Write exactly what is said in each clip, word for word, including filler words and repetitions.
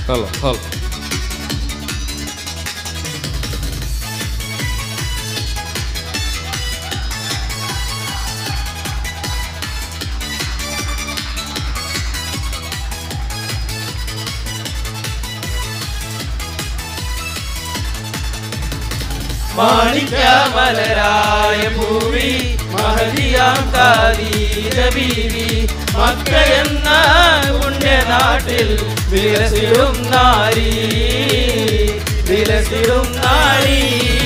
هلا هلا മാണിക്യമലരായ ഭൂവി മഹദിയാം ഖദീജ ബീവി Mecca എന്ന പുണ്യനാട്ടിൽ വിലസിടും നാരി വിലസിടും നാരി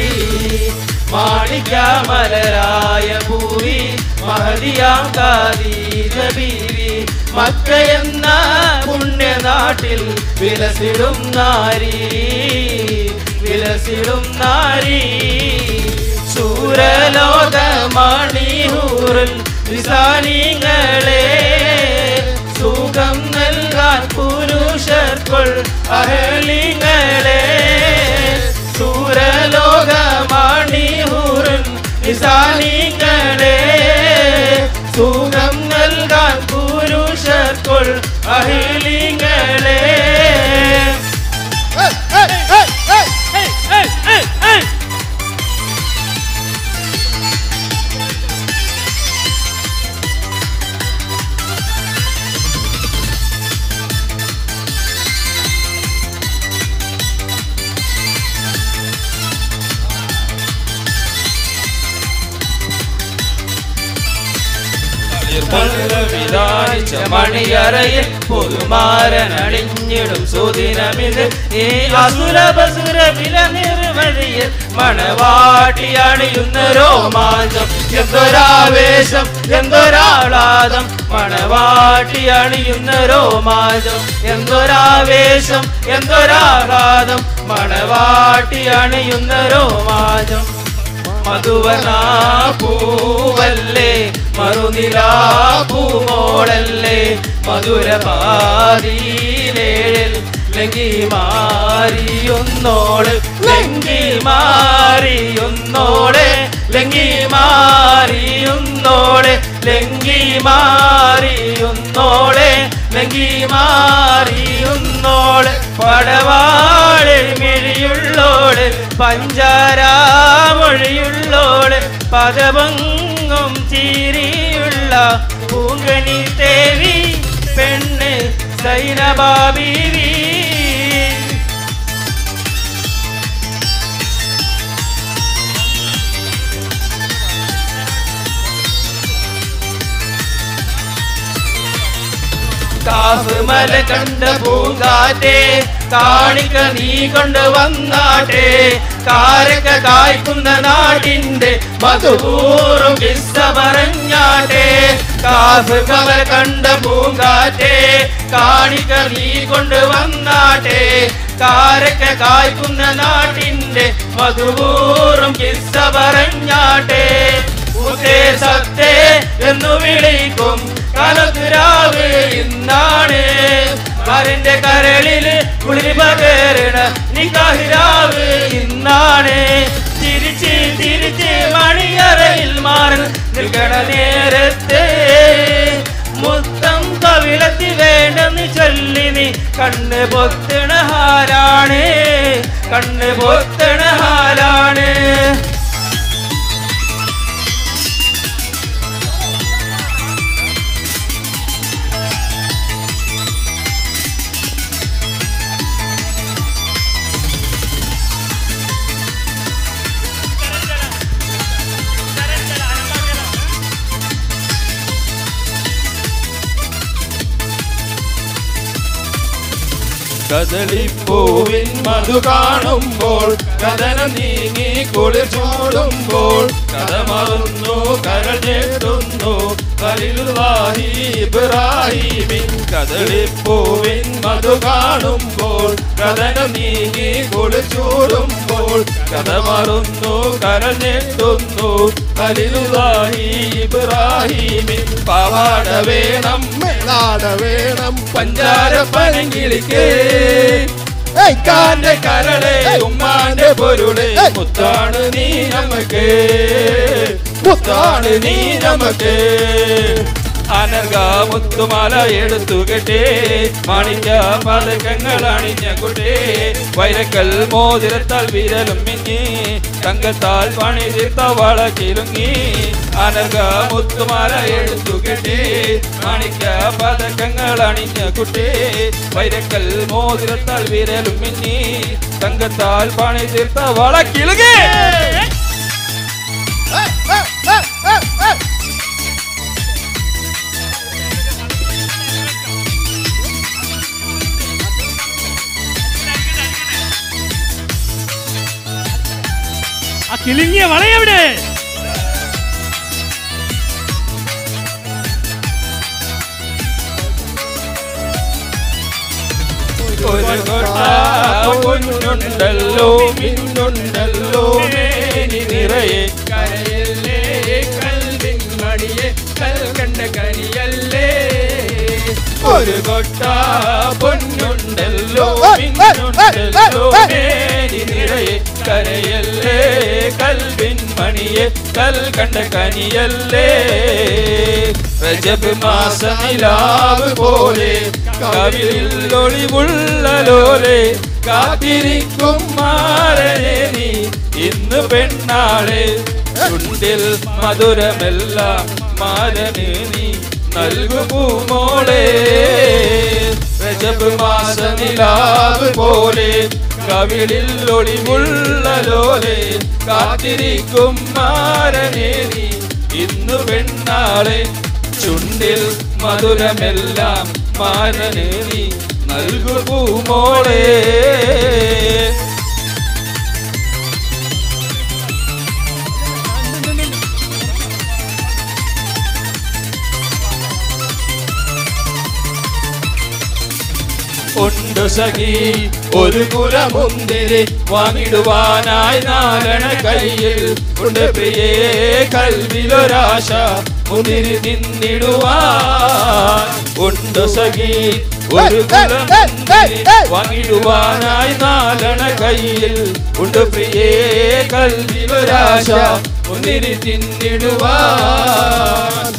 മാണിക്യമലരായ ഭൂവി മഹദിയാം ഖദീജ ബീവി Mecca എന്ന പുണ്യനാട്ടിൽ വിലസിടും നാരി വിലസിടും നാരി ശൂരലോകമണിഹൂറിൽ വിസാലിങ്ങളെ സുഖം നൽകാൻ പുരുഷർക്കുൾ അഹലിങ്ങളെ ശൂരലോകമണിഹൂറിൽ വിസാലിങ്ങളെ സുഖം നൽകാൻ പുരുഷർക്കുൾ അഹലിങ്ങളെ വിധാനിച്ച മണിയറയിൽ പുതുമാരനണിഞ്ഞിടും സുദിനമിത് ഈ അസുരപസുര വില നിർവധിയിൽ മണവാട്ടി അണിയുന്ന രോമാഞ്ചം എന്തൊരാവേശം എന്തൊരാളാദം മണവാട്ടി അണിയുന്ന രോമാഞ്ചം എന്തൊരാവേശം എന്തൊരാളാദം മണവാട്ടി അണിയുന്ന രോമാഞ്ചം മധുവനാ പൂവല്ലേ മറുനിലാ പൂമോളല്ലേ മധുരപാതിയിലേഴിൽ ലങ്കി മാറിയൊന്നോള് ലങ്കി മാറിയൊന്നോളെ ലങ്കി മാറിയൊന്നോളെ ലങ്കി മാറിയൊന്നോളെ ലങ്കി മാറിയൊന്നോളെ പടവാളെ മിഴിയുള്ളോള് പഞ്ചാരാമൊഴിയുള്ളോള് പദഭംഗം ചീരിയുള്ള പൂങ്കനി ദേവി പെണ്ണ് സൈനബാ ബീവി കാഫ്മല കണ്ട പൂങ്കാറ്റേ കാണിക്ക നീ കൊണ്ട് വന്നാട്ടെ കാരക്ക കായ്ക്കുന്ന നാടിന്റെ മധുപൂറും കിസ്സ പറഞ്ഞാട്ടെ കാഫ്മല കണ്ട പൂങ്കാറ്റേ കാണിക്ക നീ കൊണ്ട് വന്നാട്ടെ കാരക്ക കായ്ക്കുന്ന നാടിന്റെ മധുപൂറും കിസ്സ പറഞ്ഞാട്ടെ ഉത്തേ സത്തേ എന്നു വിളിക്കും കലതുരാവ് ഇന്നാണ് കരന്റെ കരളില് കുളിരി പകരണ നിക്കാഹിരാവ് ഇന്നാണ് തിരിച്ച് തിരിച്ച് മണിയറയിൽ മാറി നിൽക്കണ നേരത്തെ മുത്തം കവിളത്തി വേണ്ടെന്ന് ചൊല്ലി നീ കണ്ണ് പൊത്തണ ഹാരാണ് കണ്ണ് പൊത്തണ ഹാരാണ് കദളിപ്പൂവിൻ മധു കാണുമ്പോൾ കഥനം നീങ്ങി കുളിർ ചൂടുമ്പോൾ കഥ മറന്നു കരൾ ഞെട്ടുന്നു ഖലീലുല്ലാഹി ഇബ്രാഹീമിൻ കദളിപ്പൂവിൻ മധു കാണുമ്പോൾ കഥനം നീങ്ങി കുളിർ ചൂടുമ്പോൾ കഥ മറന്നു കരൾ ഞെട്ടുന്നു ഖലീലുല്ലാഹി ഇബ്രാഹീമിൻ പാവാട വേണം മേലാട വേണം പഞ്ചാര പനങ്കിളിക്ക് കാന്റെ കരളെ ഉമ്മാന്റെ പൊരുളെ മുത്താണ് നീ നമുക്ക് മുത്താണ് നീ നമുക്ക് അനർഘ മുത്തുമാല എടുത്തു കെട്ടേ മാണിക്ക പതക്കങ്ങൾ അണിഞ്ഞ കുട്ടേ വൈരക്കൽ മോതിരത്താൽ വിരലും മിന്നി തങ്കത്താൽ പണി തീർത്ത വളക്കിലുങ്ങി അനർഘ മുത്തുമാല എടുത്തു കെട്ടേ മാണിക്ക പതക്കങ്ങൾ അണിഞ്ഞ കുട്ടേ വൈരക്കൽ മോതിരത്താൽ വിരലും മിന്നി തങ്കത്താൽ പണി തീർത്ത വളക്കിലുങ്ങി ആ കിളിങ്ങിയ വളയെവിടെ? ഒരു പൊന്നുണ്ടല്ലോ മിന്നുണ്ടല്ലോ മേനി നിറയെ കരയല്ലേ കൽവിൻ മണിയെ കൽ കണ്ട കനിയല്ലേ ഒരു കൊട്ട പൊന്നുണ്ടല്ലോ മിന്നുണ്ടല്ലോ മേനി നിറയെ കരയല്ലേ കൽവിൻ മണിയെ കൽ കണ്ട കനിയല്ലേ റജബ് മാസ നിലാവ് പോലെ കവിളിൽ ഒളിവുള്ളലോലെ കാത്തിരിക്കും മാരനെ നീ ഇന്ന് പെണ്ണാളെ ചുണ്ടിൽ മധുരമെല്ലാം മാരന് നീ നൽകുമോളെ റജബ് മാസ നിലാവ് പോലെ കവിളിൽ ഒളിവുള്ളലോലെ കാത്തിരിക്കും മാരനെ നീ ഇന്ന് പെണ്ണാളെ ചുണ്ടിൽ മധുരമെല്ലാം മാരന് നീ നൽകുമോളെ ഉണ്ട് സഖി ഒരു കുലമുന്തിരി വാങ്ങിടുവാനായി നാരണ കയ്യിൽ ഉണ്ട് പ്രിയേ കൽവിലൊരാശ മുന്തിരി നിന്നിടുവാൻ ഉണ്ട് സഖി ഒരു കുലമുന്തിരി വാങ്ങിടുവാനായി നാരണ കയ്യിൽ ഉണ്ട് പ്രിയേ കൽവിലൊരാശ മുന്തിരി തിന്നിടുവാൻ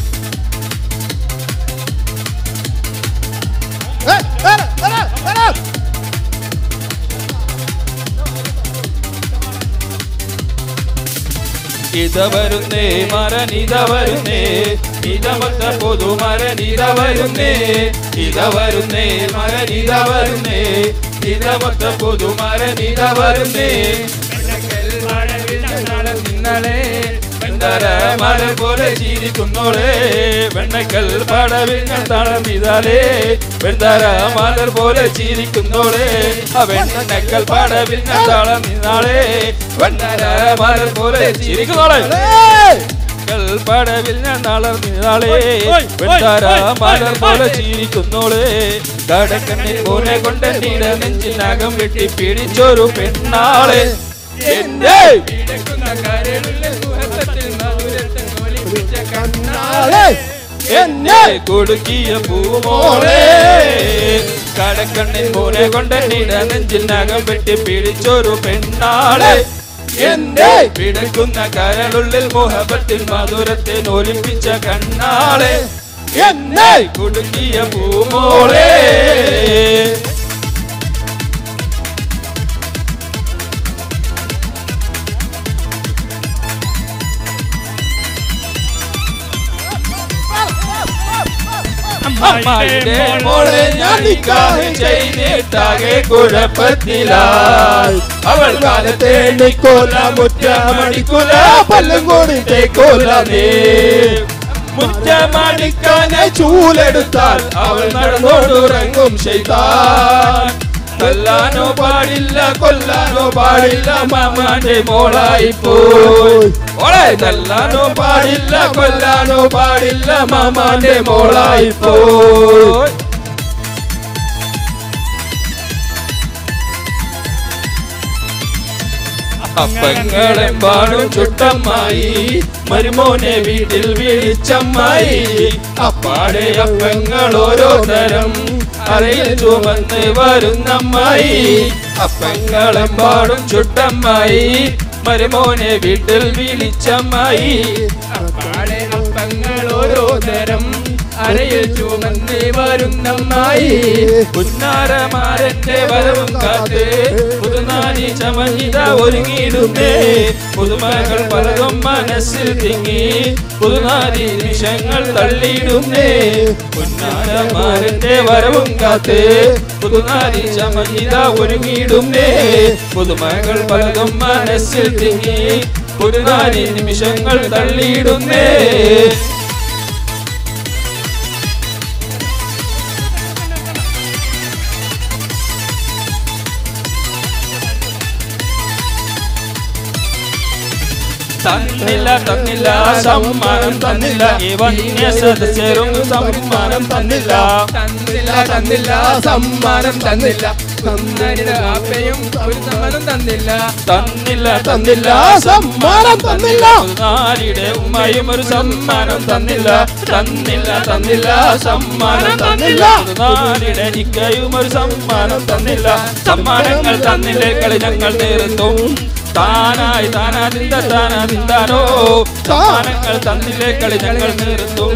ഇത വരുന്നേ മരനിത വരുന്നേ ഇതമത്ത പൊതു മരനിത വരുന്നേ ഇത വരുന്നേ മരനിത വരുന്നേ ഇതമത്ത പൊതു മരനിത വരുന്നേ നിന്നളെ വെണ്ടര മല പോലെ ചിരിക്കുന്നോളെ വെണ്ണക്കൽ പടവിൽ തളർന്നിതാലേ വെണ്ടര മലർ പോലെ ചിരിക്കുന്നോളെ ആ വെണ്ണക്കൽ പടവിൽ തളർന്നിതാളേ വെണ്ടര മലർ പോലെ ചിരിക്കുന്നോളെ പടവിൽ ഞാൻ തളർന്നിതാളേ വെണ്ടര മലർ പോലെ ചിരിക്കുന്നോളെ കടക്കണ്ണിൽ പോലെ കൊണ്ട് നീട നെഞ്ചിനകം വെട്ടി പിടിച്ചൊരു പെണ്ണാളെ എന്നെ എന്നെ കൊടുക്കിയ പൂമോളെ കടക്കണ്ണിൻ പോലെ കൊണ്ട് നീട നെഞ്ചിനകം വെട്ടി പിടിച്ചൊരു പെണ്ണാളെ എന്റെ പിടക്കുന്ന കരളുള്ളിൽ മോഹബത്തിൽ മധുരത്തെ ഒലിപ്പിച്ച കണ്ണാളെ എന്നെ കൊടുക്കിയ പൂമോളെ അമ്മായിയുടെ മോളെ ഞാൻ നിക്കാഹ് ചെയ്തിട്ടാകെ കുഴപ്പത്തിലായി അവൾ കാലത്തെ എണ്ണിക്കോല മുറ്റമടിക്കുല പല്ലും കൂടിട്ടേക്കോല നീ മുറ്റമടിക്കാനെ ചൂലെടുത്താൽ അവൾ നടന്നോടുറങ്ങും ശൈത്താൻ കൊല്ലാനോ പാടില്ല കൊല്ലാനോ പാടില്ല മാമാന്റെ മോളായി പോയി ഓളെ തല്ലാനോ പാടില്ല കൊല്ലാനോ പാടില്ല മാമാന്റെ മോളായി പോയി അപ്പങ്ങളെമ്പാടും ചുട്ടമ്മായി മരുമോനെ വീട്ടിൽ വിളിച്ചമ്മായി അപ്പാടെ അപ്പങ്ങൾ ഓരോ തരം അറയിൽ ചുമന്ന് വരുന്നമ്മായി അപ്പങ്ങളെമ്പാടും ചുട്ടമ്മായി മരുമോനെ വീട്ടിൽ വിളിച്ചമ്മായി അപ്പാടെ അപ്പങ്ങൾ ഓരോ തരം അരയിൽ ചുമന്നേ വരും നന്നായി പുന്നാരമാരന്റെ വരവും കാത്ത് പുതുനാരി ചമഞ്ഞിത ഒരുങ്ങിയിടുന്നേ പുതുമകൾ പലതും മനസ്സിൽ തിങ്ങി പുതുനാരി നിമിഷങ്ങൾ തള്ളിയിടുന്നേ പുന്നാരമാരന്റെ വരവും കാത്ത് പുതുനാരി ചമഞ്ഞിത ഒരുങ്ങിയിടുന്നേ പുതുമകൾ പലതും മനസ്സിൽ തിങ്ങി പുതുനാരി നിമിഷങ്ങൾ തള്ളിയിടുന്നേ തന്നില്ല തന്നില്ല സമ്മാനം തന്നില്ല ഈ വന്യ സദസ്യരും സമ്മാനം തന്നില്ല തന്നില്ല തന്നില്ല സമ്മാനം തന്നില്ല ആപ്പയും ഒരു സമ്മാനം തന്നില്ല തന്നില്ല തന്നില്ല സമ്മാനം തന്നില്ല പുതുനാരിയുടെ ഉമ്മയും ഒരു സമ്മാനം തന്നില്ല തന്നില്ല തന്നില്ല സമ്മാനം തന്നില്ല പുതുനാരിയുടെ ഇക്കയും ഒരു സമ്മാനം തന്നില്ല സമ്മാനങ്ങൾ തന്നില്ലേ കളി ഞങ്ങൾ നേർത്തും താനായി താനാതിന്ത താനാതിന്താനോ സമ്മാനങ്ങൾ തന്നില്ലേ കളി ഞങ്ങൾ നിർത്തും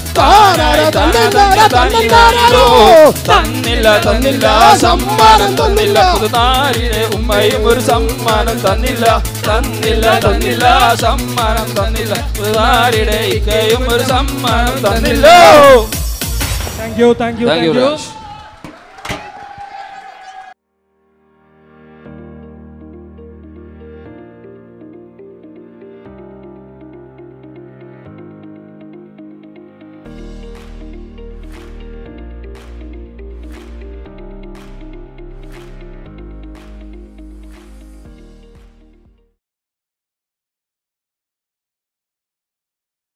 തന്നില്ല തന്നില്ല സമ്മാനം തന്നില്ല പുതുനാരിയുടെ ഉമ്മയും ഒരു സമ്മാനം തന്നില്ല തന്നില്ല തന്നില്ല സമ്മാനം തന്നില്ല പുതുനാരിയുടെ ഇക്കയും ഒരു സമ്മാനം തന്നില്ല. Thank you thank you thank U.